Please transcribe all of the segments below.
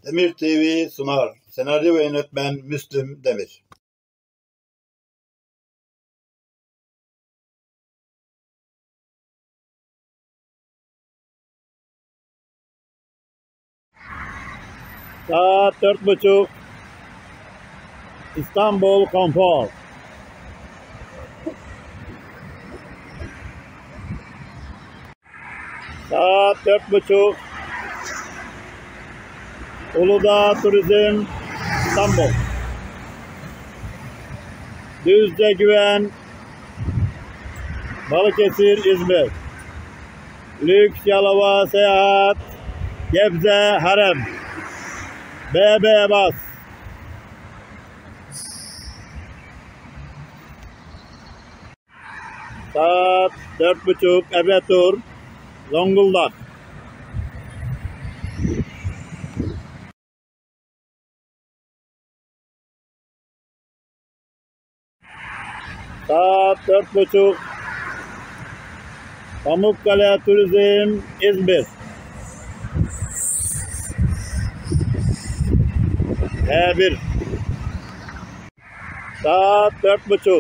Demir TV sunar. Senaryo ve yönetmen Müslüm Demir. Saat 4:30. İstanbul Konfor. Saat 4:30. Uludağ Turizm İstanbul. Düzce Güven Balıkesir İzmir. Lüks Yalova Seyahat Gebze Harem. BB Bas. Saat 4:30 Ebe Tur Zonguldak. Saat 4:30 Pamukkale Turizm İzmir. E1. Saat 4:30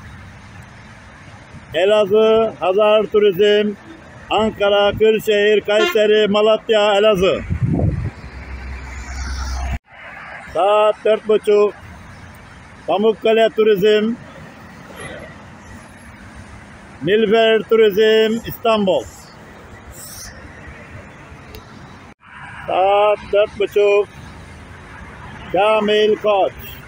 Elazığ Hazar Turizm Ankara, Kırşehir, Kayseri, Malatya, Elazığ. Saat 4:30 Pamukkale Turizm Nilüfer Turizm İstanbul. Saat 4:30 Kamil Koç